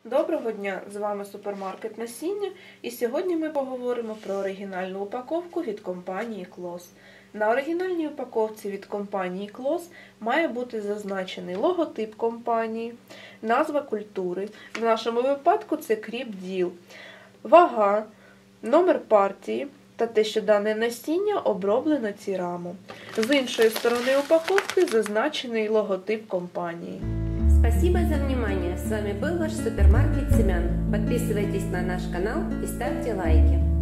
Доброго дня! З вами супермаркет насіння, і сьогодні ми поговоримо про оригінальну упаковку від компанії Клос. На оригінальній упаковці від компанії Клос має бути зазначений логотип компанії, назва культури, в нашому випадку це кріп діл, вага, номер партії та те, що дане насіння оброблено ЦІРАМом. З іншої сторони упаковки зазначений логотип компанії. Спасибо за внимание. С вами был ваш супермаркет семян. Подписывайтесь на наш канал и ставьте лайки.